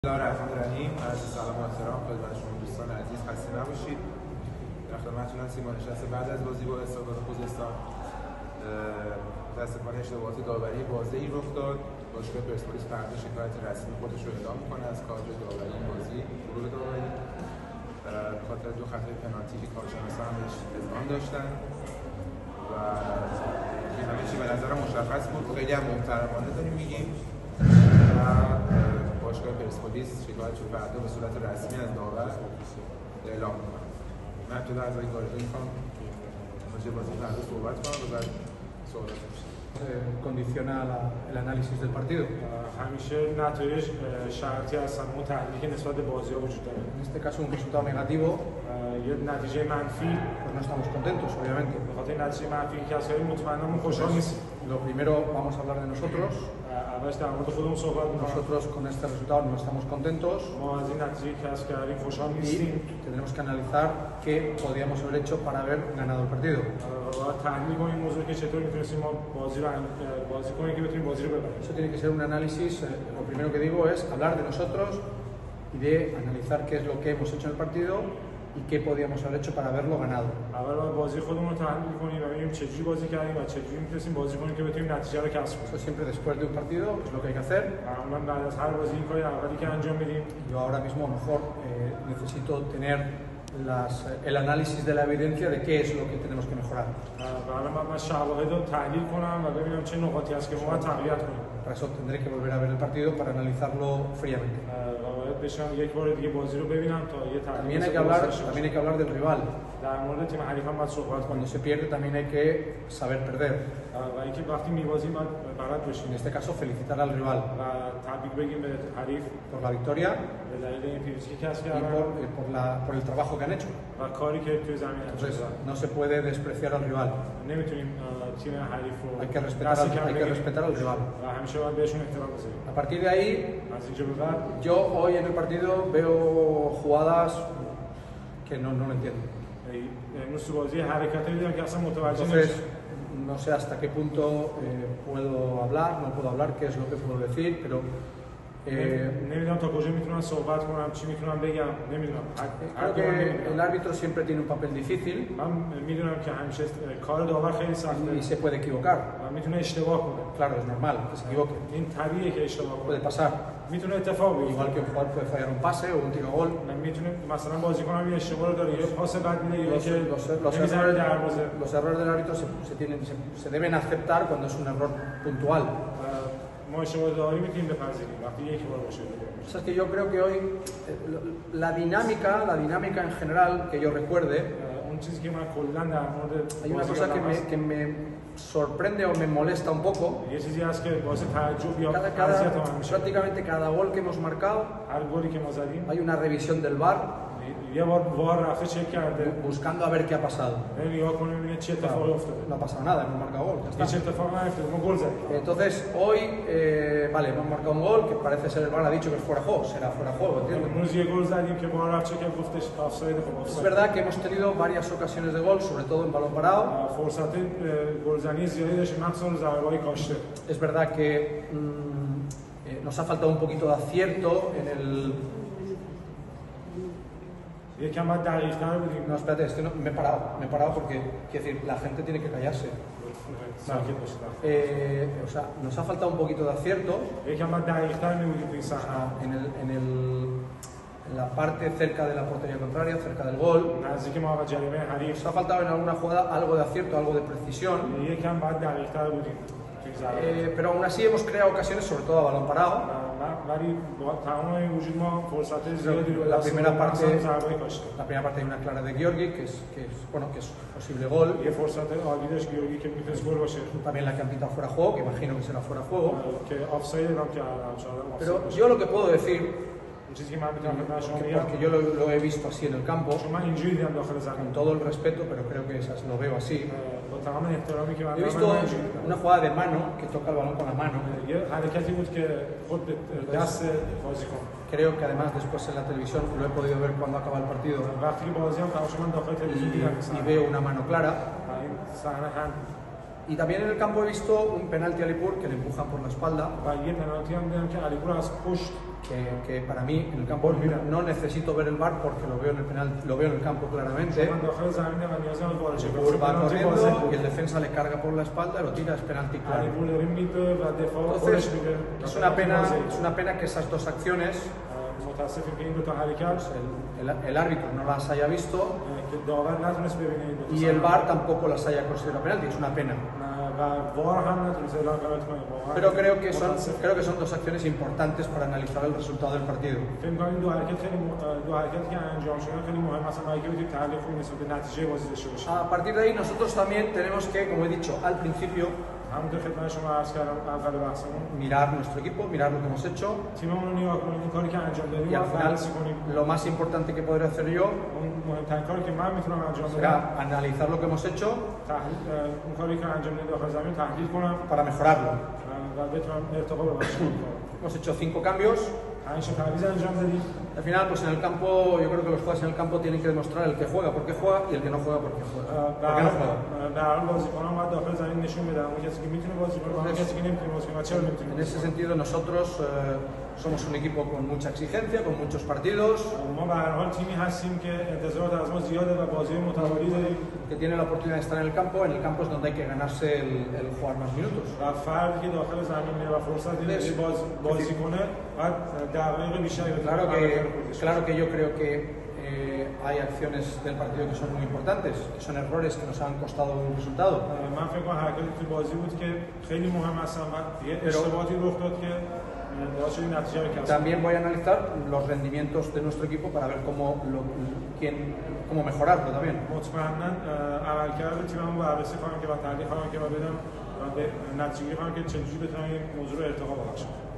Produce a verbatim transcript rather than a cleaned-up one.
بسم الله الرحمن الرحیم. عرض سلام و احترام خدمت شما دوستان عزیز، خسته نباشید. در خدمتتون هستیم با نشست بعد از بازی با استقلال خوزستان. متاسفانه اشتباهات داوری واضحی رخ داد. باشگاه پرسپولیس فردا شکایت رسمی خودش رو اعلام می‌کنه از کادر داوری این بازی، گروه داوری، به خاطر دو خطای پنالتی که کارشناسان هم بهش اذعان داشتن و این همه چی به نظر مشخص بود. خیلی هم محترمانه داریم میگیم و باشگاه پرسپولیس شکایت رو فردا به صورت رسمی از داور اعلام می‌کنه. من ابتدا از آقای گاردو می‌خوام راجع به بازی فردا صحبت کنم و بعد سوالات بشه. Condiciona la, el análisis del partido. همیشه نتایج شرطی هستن، اون تحلیلی که نسبت به بازی‌ها وجود داره. En este caso un resultado negativo, یه نتیجه منفی، pues no estamos contentos, obviamente. به خاطر نتیجه منفی که کسایی مطمئنم خوشحال نیستیم. Lo primero vamos a hablar de nosotros. اولش در مورد خودمون صحبت می‌کنم. Nosotros con este resultado no estamos contentos. ما از این نتیجه که کسب کردیم خوشحال Y نیستیم. tendremos que analizar qué podíamos haber hecho para haber ganado el partido. باید تحلیل کنیم این موضوع که چطور میتونستیم ما بازی رو بازی کنیم که بتونیم بازی رو ببریم. Eso tiene que ser un análisis. Eh, lo primero que digo es hablar de nosotros y de analizar qué es lo que hemos hecho en el partido y qué podíamos haber hecho para haberlo ganado. اول باید بازی خودمون رو تحلیل کنیم و ببینیم چجوری بازی کردیم و چجوری میتونستیم بازی کنیم که بتونیم نتیجه رو کسب کنیم. Eso siempre después de un partido es lo que hay que hacer. معمولا بعد از هر بازی این کاری اولی که انجام میدیم. Yo ahora mismo a lo mejor eh, necesito tener las, el análisis de la evidencia de qué es lo que tenemos que mejorar. بعد من شواهد رو تحلیل کنم و ببینم چه نقاطی هست که ما باید تقویت کنیم. Para eso tendré que volver a ver el partido para analizarlo fríamente. باید بشم یک بار دیگه بازی رو ببینم تا یه تحلیل. También hay que hablar, también hay que hablar del rival. در مورد تیم حریفم باید صحبت کنیم. Cuando se pierde también hay que saber perder. و اینکه وقتی می‌بازیم باید بلد باشیم. En este caso felicitar al rival و تبریک بگیم به حریف por la victoria به دلیل این پیروزی که کسب y کردن por, eh, por, la, por el trabajo que han hecho. و کاری که توی زمین انجام Entonces دادن. no se puede despreciar al rival. نمیتونیم تیم حریف رو Hay que respetar, al, hay que respetar al rival. و همیشه باید بهشون احترام بذاریم. A partir de ahí, از اینجا به بعد yo hoy en el partido veo jugadas que no, no lo entiendo. امروز تو بازی حرکتی دیدم که اصلا متوجه Entonces, نمیشم. no sé hasta qué punto eh, puedo hablar, no puedo hablar, qué es lo que puedo decir, pero eh, نمیدونم تا کجا میتونم صحبت کنم، چی میتونم بگم، نمیدونم. creo que el árbitro siempre tiene un papel difícil من میدونم که همیشه کار داور خیلی سخته y se puede equivocar. و میتونه اشتباه کنه. Claro, es normal que se equivoque. این طبیعیه که اشتباه Puede کنه. pasar. میتونه اتفاق بیفته. Igual que un jugador puede fallar un pase o un tiro a gol. میتونه مثلا بازیکنم یه اشتباه رو داره، یه پاس بد میده یا Los, که los, los, نمیزنه errores, دروازه. los errores del árbitro se, se, tienen, se, se deben aceptar cuando es un error puntual. ما اشتباه داری میتونیم بپذیریم وقتی یک بار باشه. O sea, que yo creo que hoy eh, la dinámica, la dinámica en general que yo recuerde, اون چیزی که من کلا در مورد hay una cosa que me, que me sorprende o me molesta un poco. یه چیزی هست که باعث تعجب یا Cada, اذیت cada, من میشه. prácticamente cada gol que hemos marcado هر گلی که ما زدیم hay una revisión del V A R یه بار وار رفته چک کرده، buscando a ver qué ha pasado. نگاه کنه ببینه چه اتفاقی افتاده. No ha pasado nada, hemos marcado gol. Ya هیچ está. اتفاقی نیفتاده، ما گل زدیم. Entonces, hoy, eh, vale, hemos marcado un gol que parece ser el V A R ha dicho que es fuera de juego, será fuera de juego, ¿entiendes? امروز یه گل زدیم که وار رفت چک کرد گفتش آفساید. خب Es آفساید. verdad que hemos tenido varias ocasiones de gol, sobre todo en balón parado. فرصت گلزنی زیادی داشتیم مخصوصا ضربه‌های کاشته. Es verdad que mm, eh, nos ha faltado un poquito de acierto en el... یکم بعد دقیق‌تر بودیم. No, espérate, es que no, me he parado, me he parado porque, quiero decir, la gente tiene que callarse. ساکت باشید. Eh, o sea, nos ha faltado un poquito de acierto یکم بعد دقیق‌تر می‌بودیم تو این صحنه. en, el, en, el, en la parte cerca de la portería contraria, cerca del gol. نزدیک ما و جریمه حریف. Nos ha faltado en alguna jugada algo de acierto, algo de precisión. یکم بعد دقیق‌تر بودیم تو این ضربه. Eh, pero aún así hemos creado ocasiones, sobre todo a balón parado. ولی با تمام این وجود ما فرصت زیادی رو La primera parte, ضربه کاشته. la primera parte hay una clara de Georgi, que es, que es, bueno, que es posible gol. یه فرصت عالی داشت گیورگی که میتونست گل باشه. También la que han pitado fuera de juego, que imagino que será fuera de juego. که آفساید هم که Pero yo lo que puedo decir, اون چیزی که من میتونم خدمت شما que- بگم، porque yo lo, lo he visto así en el campo, چون من اینجوری دیدم داخل زمین. con todo el respeto, pero creo que esas lo veo así. با تمام احترامی که من He دارم visto من اینجوری دیدم. una jugada de mano, que toca el balón con la mano. یه حرکتی بود که خود به دست بازیکن. Creo que además después en la televisión lo he podido ver cuando acaba el partido وقتی که بازی هم تمام شد من داخل تلویزیون دیدم y, y مثلا veo una mano clara. این صحنه هم Y también en el campo he visto un penalti a Alipur que le empujan por la espalda. و یه پنالتی هم دیدم که علیپور از پشت que, que para mí en el campo no necesito ver el V A R porque lo veo en el penal, lo veo en el campo claramente. من داخل زمین و نیاز ندارم وارد شم. El va corriendo y el defensa le carga por la espalda y lo tira, es penalti claro. Entonces, es una pena, es una pena que esas dos acciones متاسفیم که این دو تا حرکت el, el, el árbitro no las haya visto که داور نتونست ببینه این دو تا y el V A R tampoco las haya considerado penalti, es una pena. و وار هم نتونست اعلام کنه. Pero creo que son creo que son dos acciones importantes para analizar el resultado del partido. فکر کنم این دو حرکت خیلی دو حرکتی که انجام شدن خیلی مهمه مثلا برای اینکه بتونیم تحلیل خوبی نسبت به نتیجه بازی داشته باشیم. A partir de ahí nosotros también tenemos que, como he dicho al principio, همونطور خدمت شما عرض کردم اول بحثمون mirar nuestro equipo, mirar lo que hemos hecho. تیممون رو نگاه کنیم، این کاری که انجام دادیم Y al رو final, بررسی کنیم. lo más importante que podré hacer yo اون مهمترین کاری که من میتونم انجام بدم será analizar lo que hemos hecho تحلیل اون کاری که انجام دادیم داخل زمین تحلیل کنم para mejorarlo. و بتونم ارتقا ببخشم. Hemos hecho cinco cambios. پنج تا تعویض انجام دادیم. Al final, pues en el campo, yo creo que los jugadores en el campo tienen que demostrar el que juega por qué juega y el que no juega por qué juega. ¿Por qué no juega? در حال بازیکنان باید داخل زمین نشون بدن اون کسی که میتونه بازی کنه و اون کسی که نمیتونه بازی کنه و چرا نمیتونه. En ese sentido, nosotros eh, somos un equipo con mucha exigencia, con muchos partidos. ما به هر حال تیمی هستیم که انتظارات از ما زیاده و بازی متوالی داریم. Que tiene la oportunidad de estar en el campo, en el campo es donde hay que ganarse el, el jugar más minutos. و فردی که داخل زمین میره و فرصت داره بازی بازی کنه بعد دقایق بیشتری بتونه. Claro que claro que yo creo que eh, hay acciones del partido que son muy importantes, que son errores que nos han costado un resultado. من فکر کنم حرکتی تو بازی بود که خیلی مهم هستن و دیگه اشتباهاتی رخ داد که باعث شد نتیجه رو کسب. También voy a analizar los rendimientos de nuestro equipo para ver cómo lo, quién, cómo mejorarlo también. مطمئنا عملکرد تیممو بررسی خواهم که و تحلیل خواهم که و بدم و به نتیجه خواهم که چجوری بتونم این موضوع رو ارتقا ببخشم.